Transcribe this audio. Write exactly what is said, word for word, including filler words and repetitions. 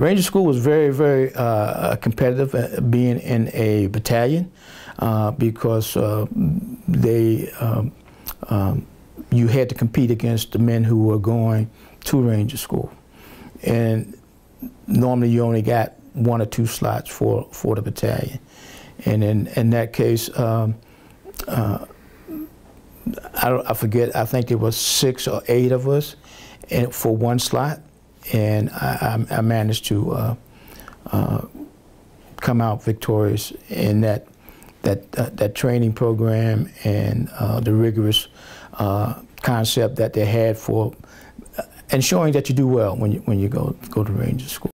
Ranger School was very, very uh, competitive, uh, being in a battalion, uh, because uh, they, um, um, you had to compete against the men who were going to Ranger School. And normally you only got one or two slots for, for the battalion. And in, in that case, um, uh, I, don't, I forget, I think there was six or eight of us and, for one slot. And I, I, I managed to uh, uh, come out victorious in that, that, uh, that training program and uh, the rigorous uh, concept that they had for ensuring that you do well when you, when you go, go to Ranger School.